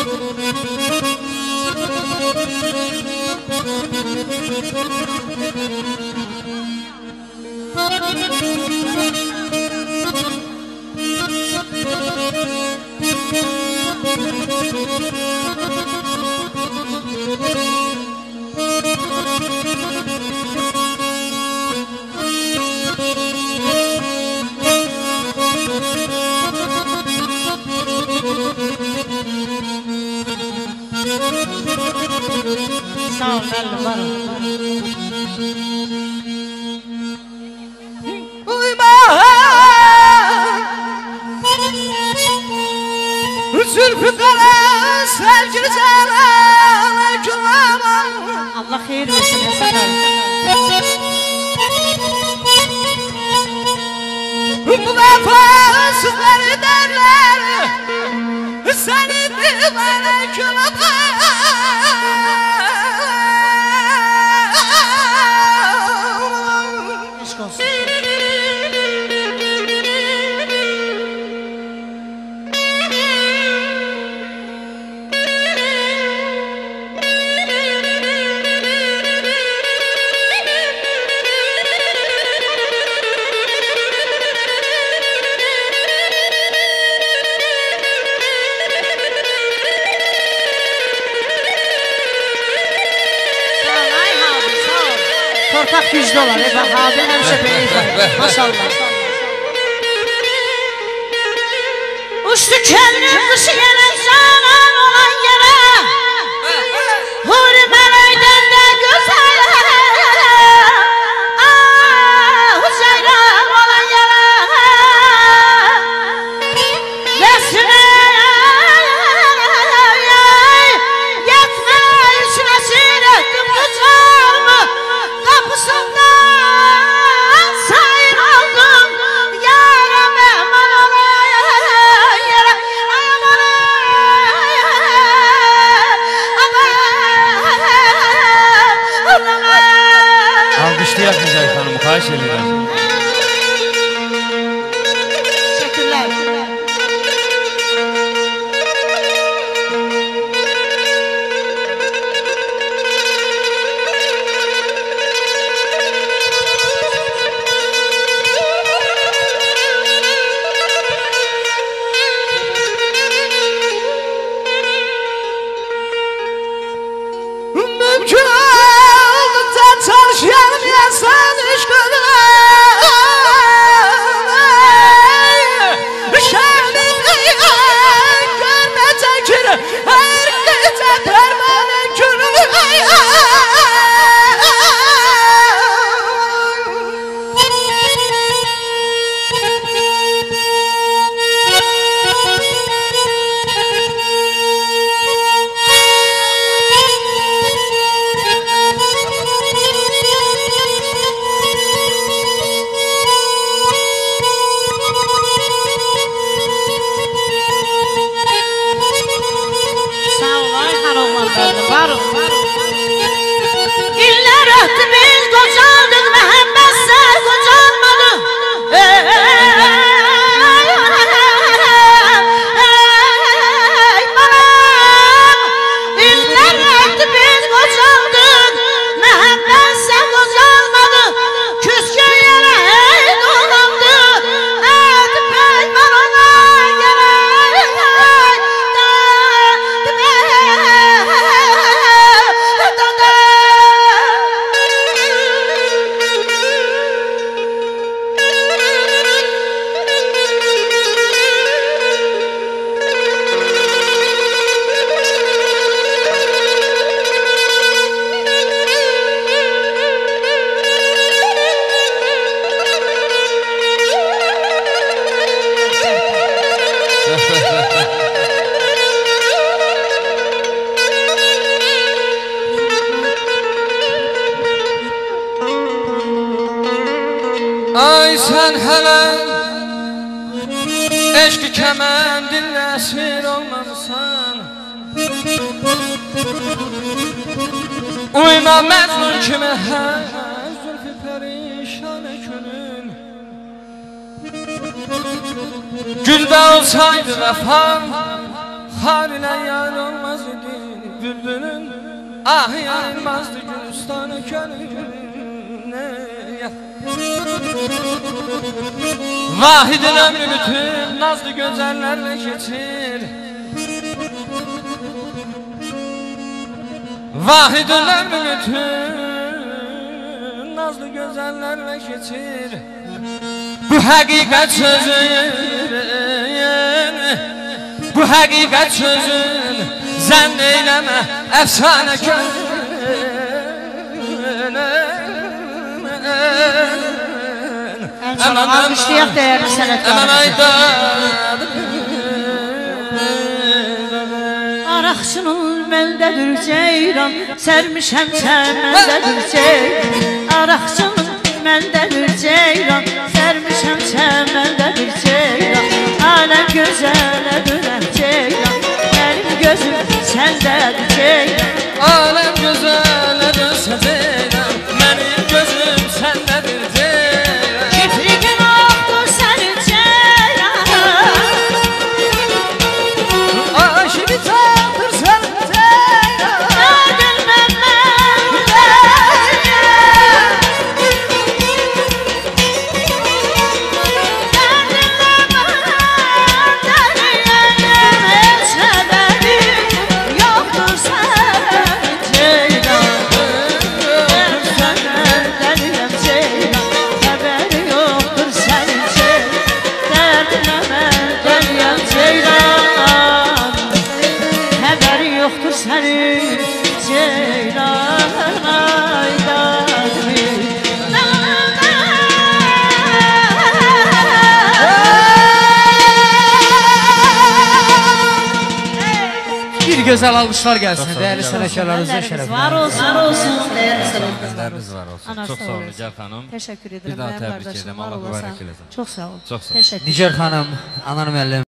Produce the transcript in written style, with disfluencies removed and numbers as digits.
Sağ ol, belli var. Uyma Zülfü kara sevgili canana gülamam. Allah xeyir versin Həsən Bu vefasızları derler seni bilmene gülamam. Eşq olsun. Torpaq güclü olan, bak abi həmişə belə ifade. Maşallah. Uçtu kəllim dışı gələn canan olan yerə, huri mələkdən də gözəl, Hüseyran olan yerə, Vəsinə yetmə içinə sinətdim qıcamı, kapısından sayın aldım yâre mehman olay yâre aman Alkışlayak Müzeyyen Hanım'ı, xahiş ederim. Teşekkürler. Mümkün oldukça çalışalım yasan aşkına. Şermin görmeyecek günü, hayır gidecek permanen günü. Sağ ol Ayhan oğlanlarım, var ol. İller öhtü biz kocaldık, məhəbbətsə kocalmadı. Ey balam, İller öhtü biz kocaldık, məhəbbətsə kocalmadı. Küskün yerə ey dolandı, ət peyman olan yerə. Ay sen hele eşki kemendinle esir olmamışsan. Uyma Mecnun kimi her zülfü perişan günün. Gülbe olsaydı vefam Har ile yar olmaz idi bülbülün, ah yayılmazdı Gülistanı könlüne. Vahidin ömrü bütün nazlı güzellerle geçir. Vahidin ömrü bütün nazlı güzellerle geçir. Bu hakikat sözün, bu hakikat sözün, zənn eyləmə əfsanə En son alkışlayak değerli sanatkarımızı. Araqçının məndədir ceyran, sərmişəm çəməndədir ceyran. Araqçının məndədir ceyran, sərmişəm çəməndədir ceyran. Aləm gözələ dönəm ceyran, mənim gözüm səndədir ceyran. Aləm gözələ dönsə ceyran, mənim gözüm səndədir ceyran. Kiprikin oxdur sənin ceyran, aşiqi çaldır sənin ceyran. ödülməm mən ceyran. Yoktur senin ceylan aydan Bir güzel alkışlar gelsin değerli sanatçılarımıza şeref. var olsun değerli sanatçılarımız. Gözleriniz var olsun. Anar, Çok sağ sağ olun olasın. Nigar Hanım. Teşekkür ederim. Bir daha benim tebrik kardeşim, ederim. var Allah olasın. mübarek eylesin. Çok sağ ol. Çok sağ ol. Teşekkür Nigar Hanım, Anar müəllim.